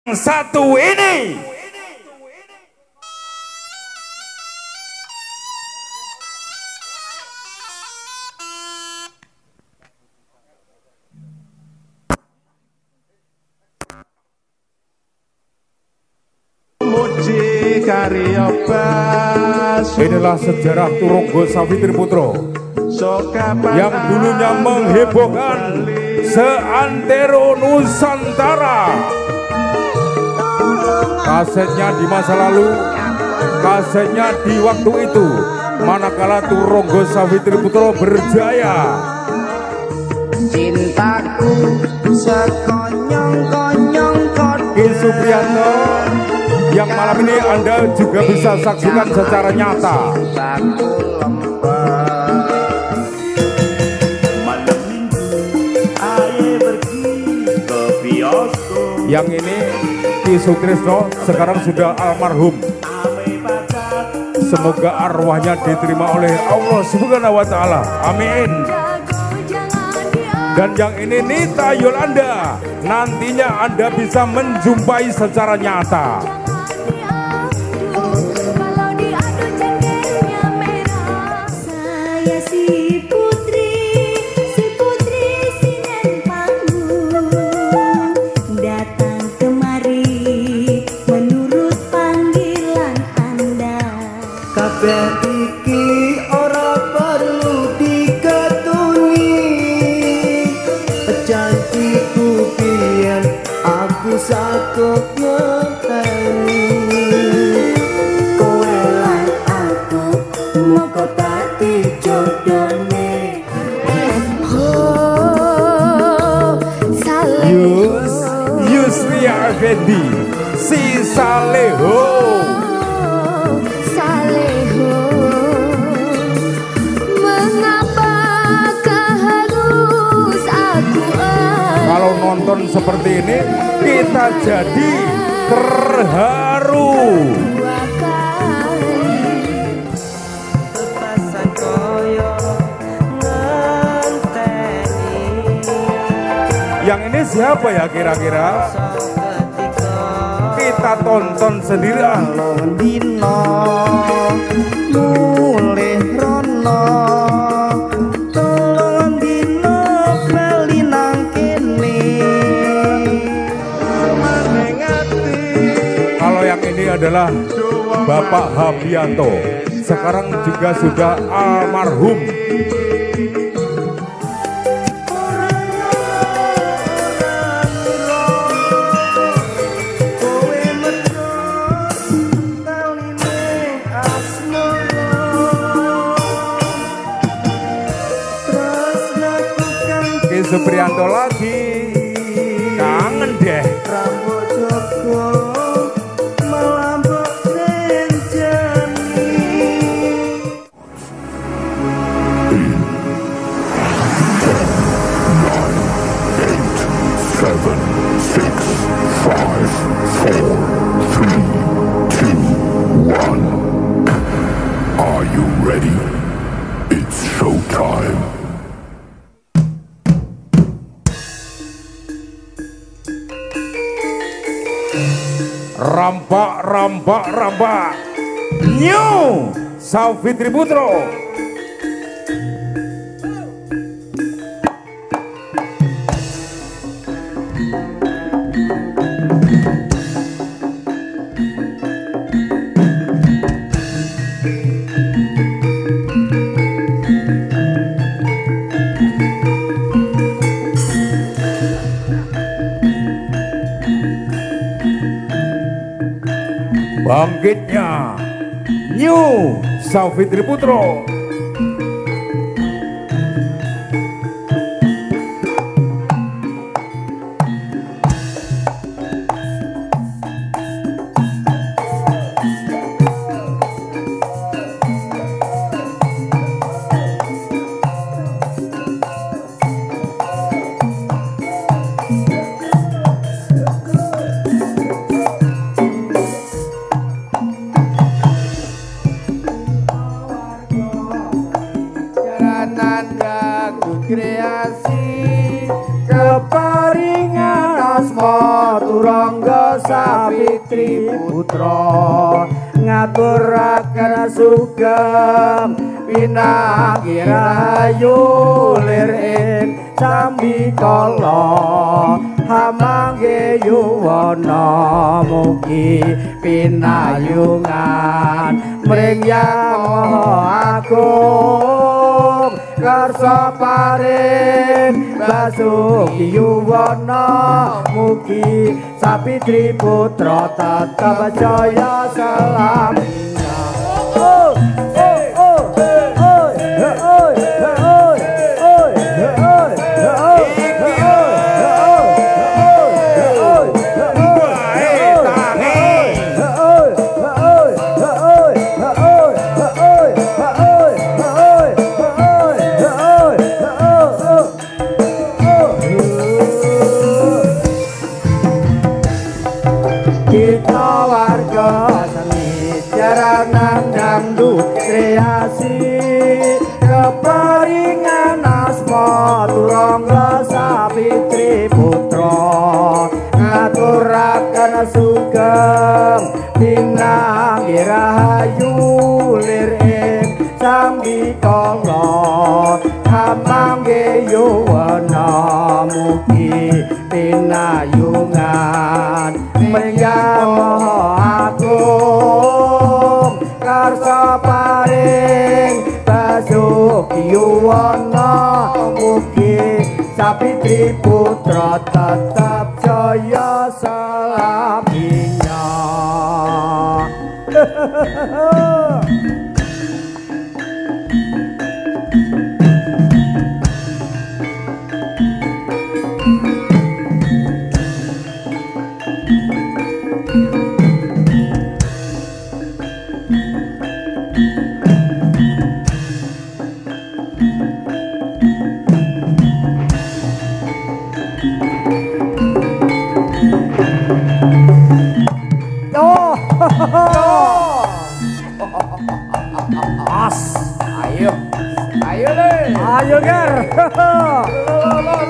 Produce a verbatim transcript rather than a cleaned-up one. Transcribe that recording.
satu ini. Inilah sejarah Turonggo Safitri Putro yang dulunya menghebohkan seantero Nusantara. Kasetnya di masa lalu, kasetnya di waktu itu, manakala Turonggo Safitri Putro berjaya. Cintaku sekonyong-konyong Ki Supriyanto, yang malam ini Anda juga bisa saksikan secara nyata. Yang ini Ki Sutrisno sekarang sudah almarhum. Semoga arwahnya diterima oleh Allah Subhanahu wa taala. Amin. Dan yang ini Nita Yolanda, nantinya Anda bisa menjumpai secara nyata. Fendi, si Saleho, Saleho, mengapakah harus aku? Kalau nonton seperti ini, kita jadi terharu. Yang ini siapa ya kira-kira? Kita tonton sendiri ah. Dino mulih rono tolong dino bali nang kene. Kalau yang ini adalah Bapak Habianto, sekarang juga sudah almarhum. Supriyanto lagi, kangen deh. Rambut Joko melambok senjani. Seven, six, five, four, three, two, one. Are you ready? It's showtime. Rampak, rampak, rampak. New Safitri Putro. Bangkitnya New Safitri Putro. Savitri putra ngaturaken sugeng pinanggih rahayu lir ing sambikala hamangge yuwana mugi pinayungan mring Yang Maha Agung karsa paring basuki yuwana mugi Savitri putra tetep jaya selamina. Oh, oh, oh, oh, oh, kreasi keparingan asma turangga Savitri putra ngaturaken sugeng pinanggih rahayu lir ing sambikala hamangge yuwana mugi pinayungan mring Yang Maha Agung karsa paring basuki yuwana mugi Savitri putra tetap jaya selamina. As, ayo, ayo deh, ayo ger,